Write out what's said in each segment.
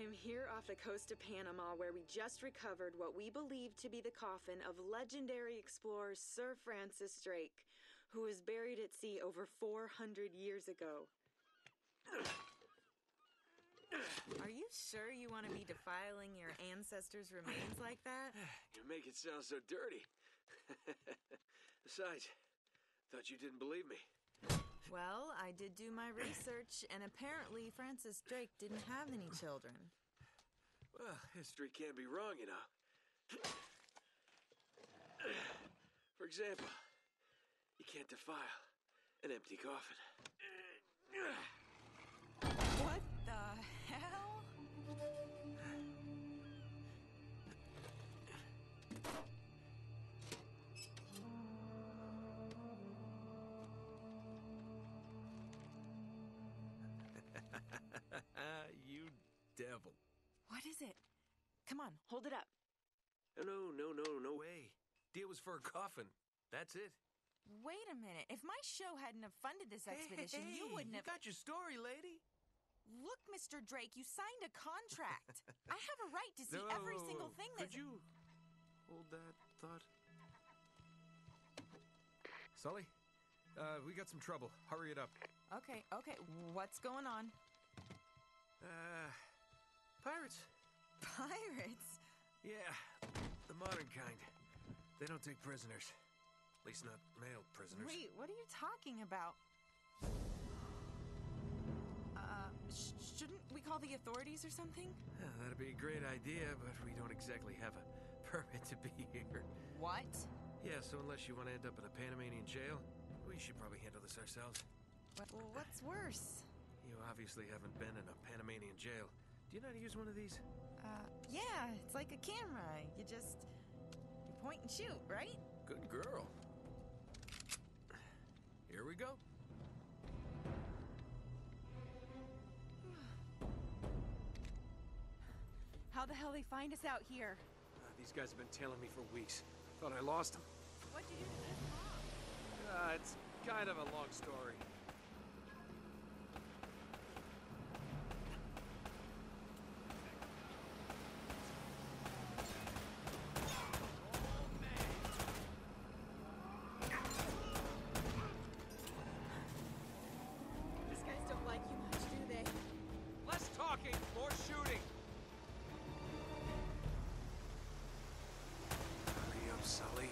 I'm here off the coast of Panama where we just recovered what we believe to be the coffin of legendary explorer Sir Francis Drake, who was buried at sea over 400 years ago. Are you sure you want to be defiling your ancestors' remains like that? You make it sound so dirty. Besides, thought you didn't believe me. Well, I did do my research, and apparently Francis Drake didn't have any children. Well, history can't be wrong, you know. For example, you can't defile an empty coffin. What the hell? You devil. What is it? Come on, hold it up. No way. Deal was for a coffin. That's it. Wait a minute. If my show hadn't have funded this expedition, you wouldn't have... You got your story, lady. Look, Mr. Drake, you signed a contract. I have a right to see every single thing that's... Could you hold that thought? Sully, we got some trouble. Hurry it up. Okay. What's going on? Pirates. Pirates? Yeah, the modern kind. They don't take prisoners. At least not male prisoners. Wait, what are you talking about? Shouldn't we call the authorities or something? Yeah, that'd be a great idea, but we don't exactly have a permit to be here. What? Yeah, so unless you want to end up in a Panamanian jail, we should probably handle this ourselves. Well, what's worse? You obviously haven't been in a Panamanian jail. Do you know how to use one of these? Yeah, it's like a camera. You point and shoot, right? Good girl. Here we go. How the hell they find us out here? These guys have been tailing me for weeks. Thought I lost them. What'd you do to this mom? It's kind of a long story. These guys don't like you much, do they? Less talking, more shooting. Hurry up, Sully.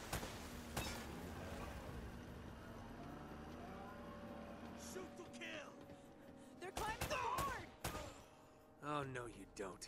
Shoot to kill! They're climbing the board! Oh, no, you don't.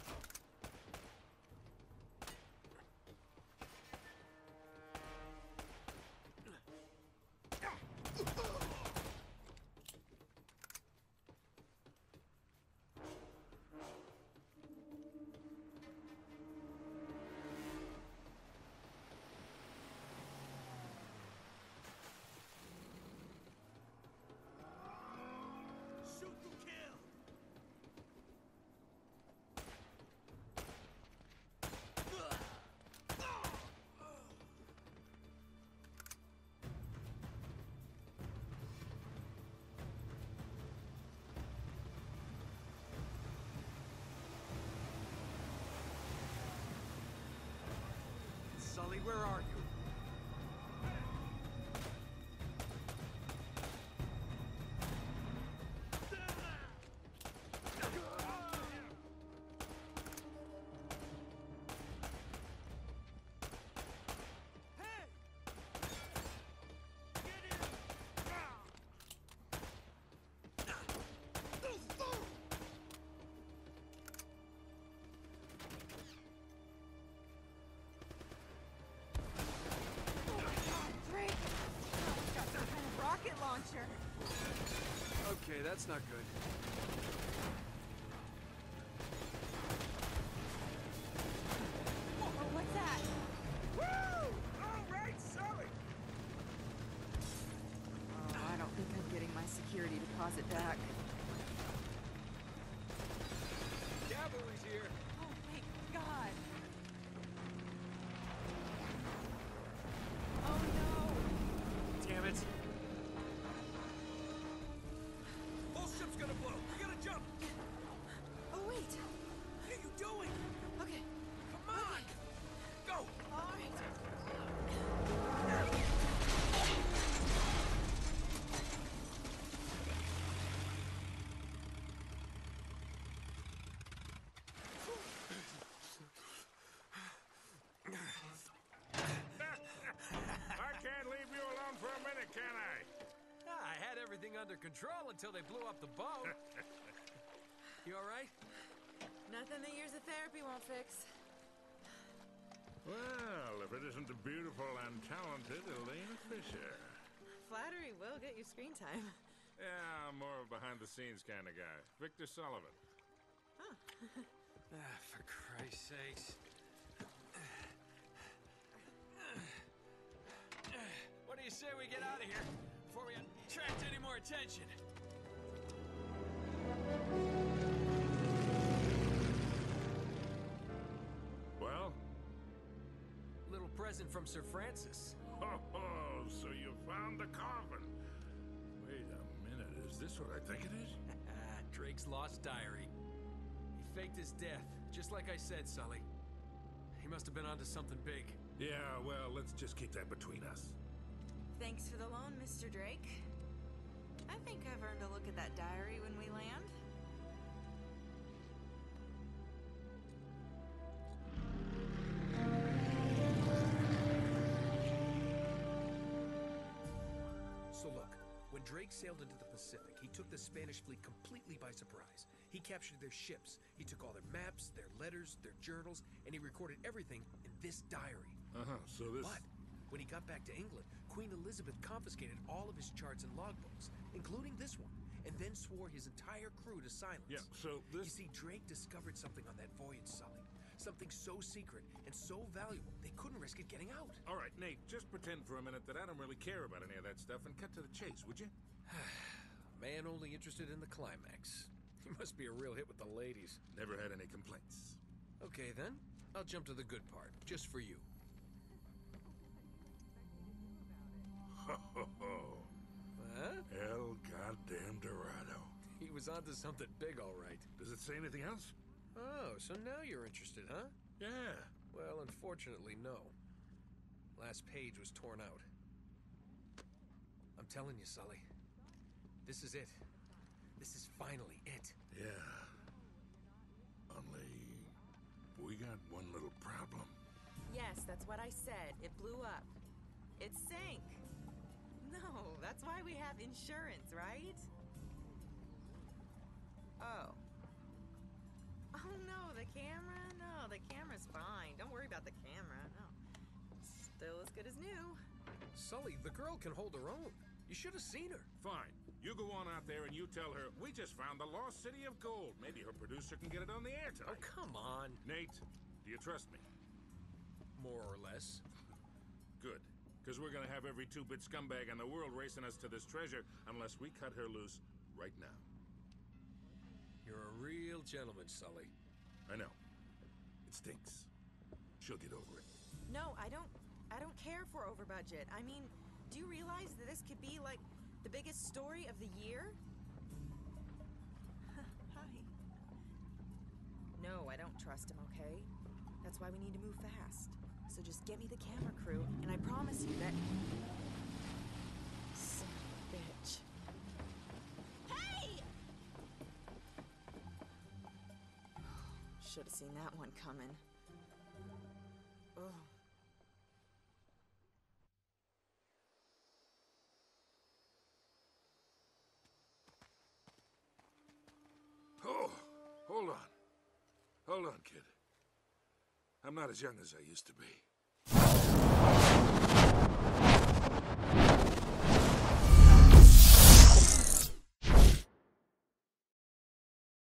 Shoot to kill! Sully, where are you? Drake! He's got some kind of rocket launcher. Okay, that's not good. Oh, what's that? Woo! All right, Sully! Oh, I don't think I'm getting my security deposit back. Cavalry's here. Oh, thank God. Oh, no. Damn it. Whole ship's gonna blow. We gotta jump. Oh, wait. everything under control until they blew up the boat. You all right? Nothing that years of therapy won't fix. Well, if it isn't the beautiful and talented Elena Fisher. Flattery will get you screen time. Yeah, I'm more of a behind-the-scenes kind of guy. Victor Sullivan. For Christ's sakes. What do you say we get out of here before we attract any more attention? Well? Little present from Sir Francis. Oh, so you found the coffin. Wait a minute, is this what I think it is? Drake's lost diary. He faked his death, just like I said, Sully. He must have been onto something big. Yeah, well, let's just keep that between us. Thanks for the loan, Mr. Drake. I think I've earned a look at that diary when we land. So look, when Drake sailed into the Pacific, he took the Spanish fleet completely by surprise. He captured their ships, he took all their maps, their letters, their journals, and he recorded everything in this diary. So this... But when he got back to England, Queen Elizabeth confiscated all of his charts and logbooks, including this one, and then swore his entire crew to silence. Yeah, so this... You see, Drake discovered something on that voyage, Sully. Something so secret and so valuable, they couldn't risk it getting out. All right, Nate, just pretend for a minute that I don't really care about any of that stuff and cut to the chase, would you? Man only interested in the climax. He must be a real hit with the ladies. Never had any complaints. Okay, then. I'll jump to the good part, just for you. Ho, ho, ho. Huh? El goddamn Dorado. He was onto something big, all right. Does it say anything else? Oh, so now you're interested, huh? Yeah. Well, unfortunately, no. Last page was torn out. I'm telling you, Sully. This is it. This is finally it. Yeah. Only... we got one little problem. Yes, that's what I said. It blew up. It sank. No, that's why we have insurance, right? Oh. Oh no, the camera? No, the camera's fine. Don't worry about the camera. No. Still as good as new. Sully, the girl can hold her own. You should have seen her. Fine. You go on out there and you tell her, we just found the lost city of gold. Maybe her producer can get it on the air Oh, tonight. come on. Nate, do you trust me? More or less. Good. Because we're gonna have every two-bit scumbag in the world racing us to this treasure unless we cut her loose right now. You're a real gentleman, Sully. I know. It stinks. She'll get over it. No, I don't care for over budget. I mean, do you realize that this could be like the biggest story of the year? Hi. No, I don't trust him, okay? That's why we need to move fast. So just get me the camera crew, and I promise you that... Son of a bitch. Hey! Should have seen that one coming. Ugh. Oh, hold on. Hold on, kid. I'm not as young as I used to be.